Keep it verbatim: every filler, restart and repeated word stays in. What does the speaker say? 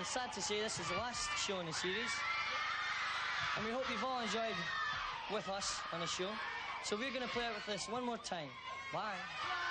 it's sad to say this is the last show in the series. And we hope you've all enjoyed with us on the show. So we're going to play it with this one more time. Bye.